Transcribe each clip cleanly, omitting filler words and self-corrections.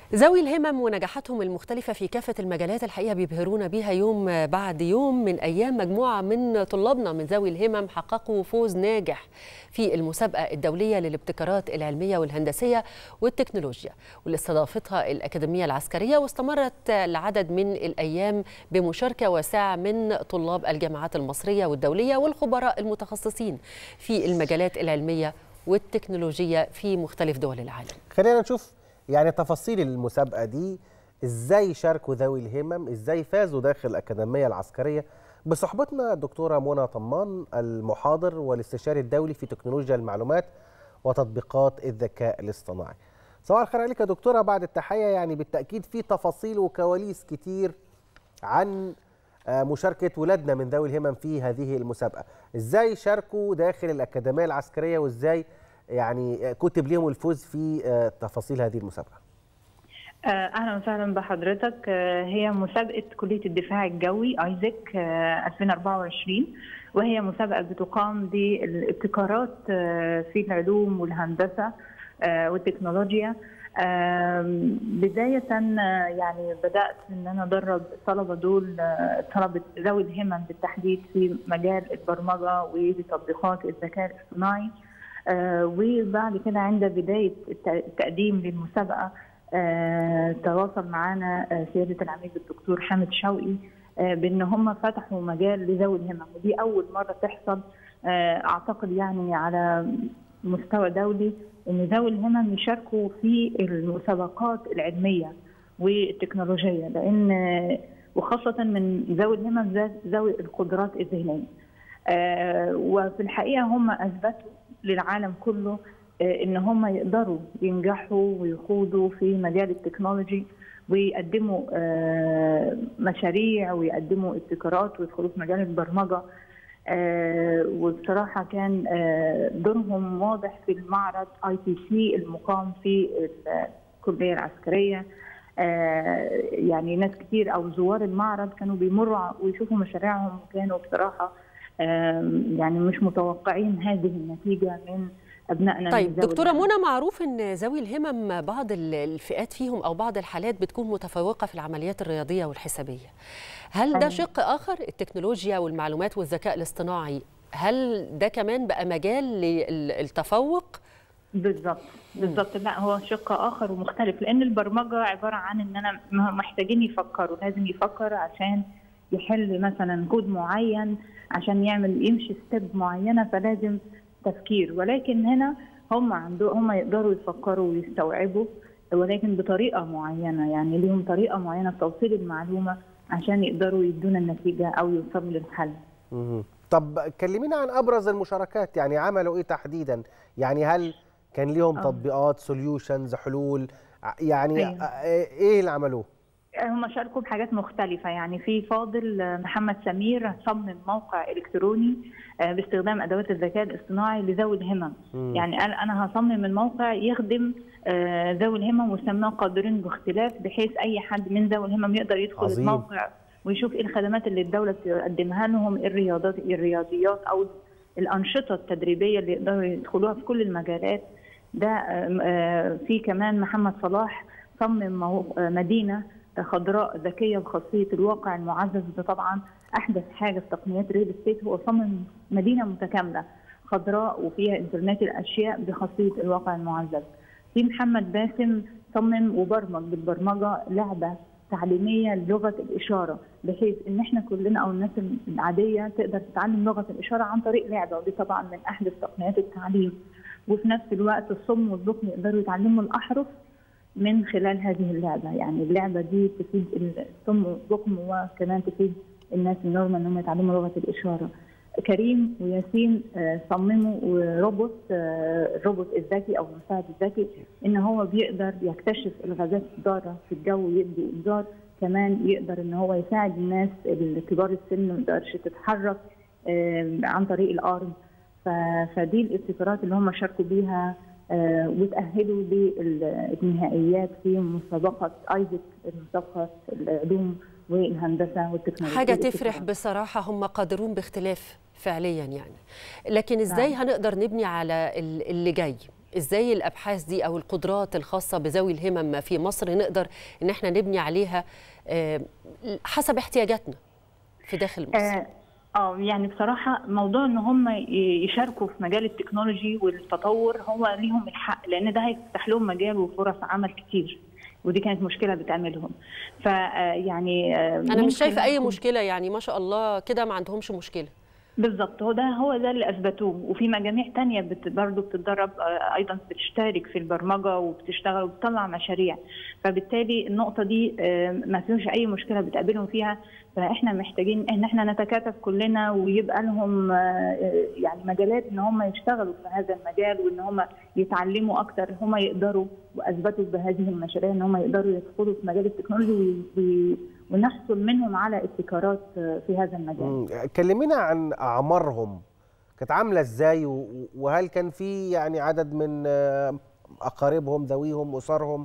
ذوي الهمم ونجاحاتهم المختلفة في كافة المجالات الحقيقة بيبهرونا بيها يوم بعد يوم. من أيام مجموعة من طلابنا من ذوي الهمم حققوا فوز ناجح في المسابقة الدولية للابتكارات العلمية والهندسية والتكنولوجيا واللي استضافتها الأكاديمية العسكرية، واستمرت لعدد من الأيام بمشاركة واسعة من طلاب الجامعات المصرية والدولية والخبراء المتخصصين في المجالات العلمية والتكنولوجية في مختلف دول العالم. خلينا نشوف يعني تفاصيل المسابقة دي، ازاي شاركوا ذوي الهمم، ازاي فازوا داخل الأكاديمية العسكرية. بصحبتنا الدكتورة منى طمان، المحاضر والاستشاري الدولي في تكنولوجيا المعلومات وتطبيقات الذكاء الاصطناعي. صباح الخير عليك يا دكتورة. بعد التحية، يعني بالتأكيد في تفاصيل وكواليس كتير عن مشاركة ولادنا من ذوي الهمم في هذه المسابقة. ازاي شاركوا داخل الأكاديمية العسكرية، وازاي يعني كتب ليهم الفوز في تفاصيل هذه المسابقة؟ اهلا وسهلا بحضرتك. هي مسابقه كليه الدفاع الجوي ايزك 2024، وهي مسابقه بتقام للابتكارات في العلوم والهندسه والتكنولوجيا. بدايه يعني بدات ان انا ادرب الطلبه دول، طلبه ذوي الهمم بالتحديد في مجال البرمجه وتطبيقات الذكاء الاصطناعي. وبعد كده عند بدايه التقديم للمسابقه تواصل معنا سياده العميد الدكتور حامد شوقي بان هم فتحوا مجال لذوي الهمم، ودي اول مره تحصل اعتقد يعني على مستوى دولي ان ذوي الهمم يشاركوا في المسابقات العلميه والتكنولوجيه، لان وخاصه من ذوي الهمم ذوي القدرات الذهنيه. وفي الحقيقه هم اثبتوا للعالم كله ان هم يقدروا ينجحوا ويخوضوا في مجال التكنولوجي ويقدموا مشاريع ويقدموا ابتكارات ويدخلوا في مجال البرمجه. وبصراحه كان دورهم واضح في المعرض ITC المقام في الكليه العسكريه. يعني ناس كتير او زوار المعرض كانوا بيمروا ويشوفوا مشاريعهم، وكانوا بصراحه يعني مش متوقعين هذه النتيجه من أبنائنا. طيب دكتورة منى، معروف أن ذوي الهمم بعض الفئات فيهم أو بعض الحالات بتكون متفوقة في العمليات الرياضية والحسابية. هل ده شق آخر؟ التكنولوجيا والمعلومات والذكاء الاصطناعي، هل ده كمان بقى مجال للتفوق؟ بالضبط. لا، هو شق آخر ومختلف، لأن البرمجة عبارة عن أن أنا محتاجين يفكروا، لازم يفكر عشان يحل مثلا كود معين، عشان يمشي ستيب معينة، فلازم تفكير. ولكن هنا هم يقدروا يفكروا ويستوعبوا، ولكن بطريقه معينه، يعني ليهم طريقه معينه في توصيل المعلومه عشان يقدروا يدونا النتيجه او يوصلوا للحل. طب كلمينا عن ابرز المشاركات، يعني عملوا ايه تحديدا؟ يعني هل كان ليهم تطبيقات، سوليوشنز، حلول؟ يعني أيوة. ايه اللي عملوه؟ هم شاركوا بحاجات مختلفة. يعني في فاضل محمد سمير صمم موقع إلكتروني باستخدام أدوات الذكاء الاصطناعي لذوي الهمم. يعني قال أنا هصمم الموقع يخدم ذوي الهمم وسماه قادرين باختلاف، بحيث أي حد من ذوي الهمم يقدر يدخل عظيم. الموقع ويشوف إيه الخدمات اللي الدولة تقدمها لهم، الرياضيات أو الأنشطة التدريبية اللي يقدروا يدخلوها في كل المجالات. ده في كمان محمد صلاح صمم مدينة خضراء ذكيه بخاصيه الواقع المعزز، ده طبعا احدث حاجه في تقنيات الريل استيت. هو صمم مدينه متكامله خضراء وفيها انترنت الاشياء بخاصيه الواقع المعزز. في محمد باسم صمم وبرمج بالبرمجه لعبه تعليميه للغه الاشاره، بحيث ان احنا كلنا او الناس العاديه تقدر تتعلم لغه الاشاره عن طريق لعبه، ودي طبعا من احدث تقنيات التعليم. وفي نفس الوقت الصم والبكم يقدروا يتعلموا الاحرف من خلال هذه اللعبة. يعني اللعبة دي تفيد الصم والبكم، وكمان تفيد الناس النورمال انهم يتعلموا لغة الإشارة. كريم وياسين صمموا روبوت، الروبوت الذكي أو المساعد الذكي، إن هو بيقدر يكتشف الغازات الضارة في الجو ويدي إنذار. كمان يقدر إن هو يساعد الناس الكبار السن ما تقدرش تتحرك عن طريق الأرض. فدي الابتكارات اللي هم شاركوا بيها وتأهلوا للنهائيات في مسابقة ايزك، مسابقة العلوم والهندسة والتكنولوجيا. حاجة تفرح بصراحة، هم قادرون باختلاف فعليا يعني. لكن ازاي هنقدر نبني على اللي جاي؟ ازاي الابحاث دي او القدرات الخاصه بذوي الهمم في مصر نقدر ان احنا نبني عليها حسب احتياجاتنا في داخل مصر؟ يعني بصراحه موضوع ان هم يشاركوا في مجال التكنولوجي والتطور هو ليهم الحق، لان ده هيفتح لهم مجال وفرص عمل كتير، ودي كانت مشكله بتقابلهم. فيعني انا مش شايفه اي مشكله، يعني ما شاء الله كده ما عندهمش مشكله. بالظبط، هو ده اللي اثبتوه. وفي مجاميع تانية برضه بتتدرب ايضا، بتشترك في البرمجه وبتشتغل وبتطلع مشاريع، فبالتالي النقطه دي ما فيش اي مشكله بتقابلهم فيها. فاحنا محتاجين ان احنا نتكاتف كلنا ويبقى لهم يعني مجالات ان هم يشتغلوا في هذا المجال، وان هم يتعلموا اكتر. هم يقدروا، واثبتوا بهذه المشاريع ان هم يقدروا يدخلوا في مجال التكنولوجي ونحصل منهم على ابتكارات في هذا المجال. كلمينا عن اعمارهم، كانت عامله ازاي، وهل كان في يعني عدد من اقاربهم ذويهم اسرهم؟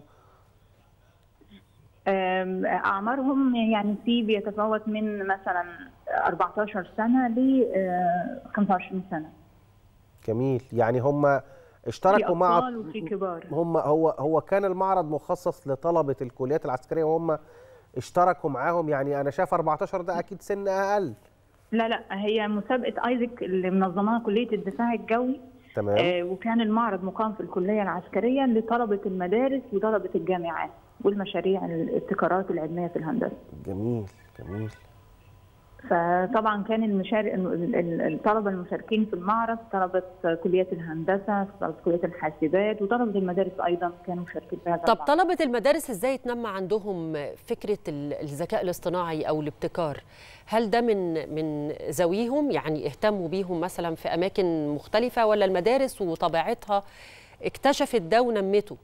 اعمارهم يعني بيتفاوت من مثلا 14 سنه ل 25 سنه. جميل. يعني هم اشتركوا مع اطفال وفي كبار. هو كان المعرض مخصص لطلبه الكليات العسكريه وهم اشتركوا معاهم؟ يعني انا شايف 14 ده اكيد سن اقل. لا، هي مسابقه ايزك اللي منظماها كليه الدفاع الجوي. تمام. وكان المعرض مقام في الكليه العسكريه لطلبه المدارس وطلبه الجامعات والمشاريع الابتكارات العلميه في الهندسه. جميل جميل. فطبعا كان الطلبه المشاركين في المعرض طلبه كليات الهندسه، طلبه كليات الحاسبات، وطلبه المدارس ايضا كانوا مشاركين في هذا المعرض. طب طلبه المدارس ازاي يتنمى عندهم فكره الذكاء الاصطناعي او الابتكار؟ هل ده من ذويهم، يعني اهتموا بيهم مثلا في اماكن مختلفه، ولا المدارس وطبيعتها اكتشفت ده ونمته؟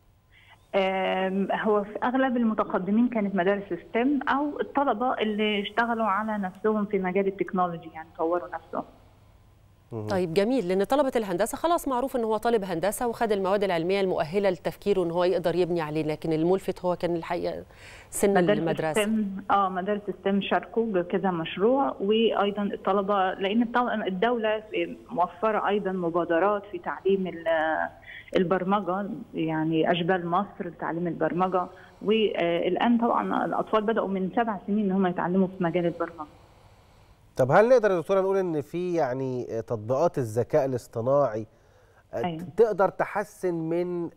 هو في اغلب المتقدمين كانت مدارس ستيم او الطلبه اللي اشتغلوا على نفسهم في مجال التكنولوجي، يعني طوروا نفسهم. طيب جميل، لان طلبه الهندسه خلاص معروف ان هو طالب هندسه وخد المواد العلميه المؤهله لتفكيره ان هو يقدر يبني عليه، لكن الملفت هو كان الحقيقه سن المدرسه. مدارس ستيم شاركوا بكذا مشروع، وايضا الطلبه، لان الدوله موفره ايضا مبادرات في تعليم البرمجه، يعني اشبال مصر لتعليم البرمجه. والان طبعا الاطفال بداوا من 7 سنين ان هم يتعلموا في مجال البرمجه. طب هل نقدر يا دكتوره نقول ان في يعني تطبيقات الذكاء الاصطناعي تقدر تحسن من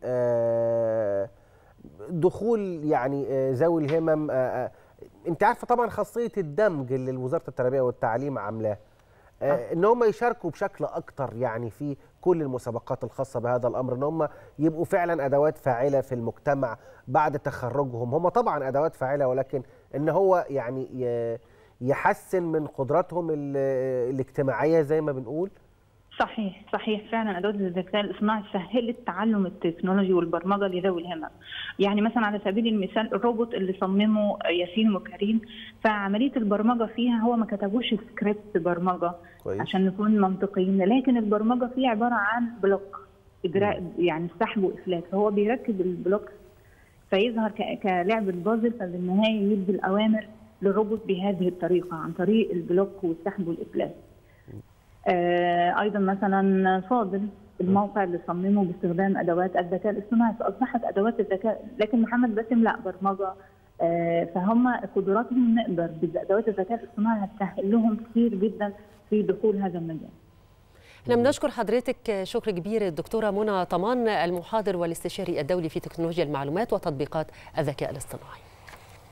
دخول يعني ذوي الهمم؟ انت عارفه طبعا خاصيه الدمج اللي وزاره التربيه والتعليم عاملاه، ان هم يشاركوا بشكل اكتر يعني في كل المسابقات الخاصه بهذا الامر، ان هم يبقوا فعلا ادوات فاعله في المجتمع بعد تخرجهم. هم طبعا ادوات فاعله، ولكن ان هو يعني يحسن من قدراتهم الاجتماعيه زي ما بنقول. صحيح فعلا ادوات الذكاء الاصطناعي سهلت تعلم التكنولوجيا والبرمجه لذوي الهمم. يعني مثلا على سبيل المثال الروبوت اللي صممه ياسين وكريم، فعمليه البرمجه فيها هو ما كتبوش سكريبت برمجه كويس عشان نكون منطقيين، لكن البرمجه فيها عباره عن بلوك اجراء، يعني سحب وافلات، فهو بيركب البلوك فيظهر كلعبه بازل، فبالنهايه يدي الاوامر للروبوت بهذه الطريقه عن طريق البلوك والسحب والافلات. ايضا مثلا فاضل الموقع اللي صممه باستخدام ادوات الذكاء الاصطناعي، فاصبحت ادوات الذكاء، لكن محمد باسم لا برمجه. فهم قدراتهم نقدر بادوات الذكاء الاصطناعي هتسهل لهم كثير جدا في دخول هذا المجال. احنا بنشكر حضرتك شكر كبير الدكتوره منى طمان، المحاضر والاستشاري الدولي في تكنولوجيا المعلومات وتطبيقات الذكاء الاصطناعي.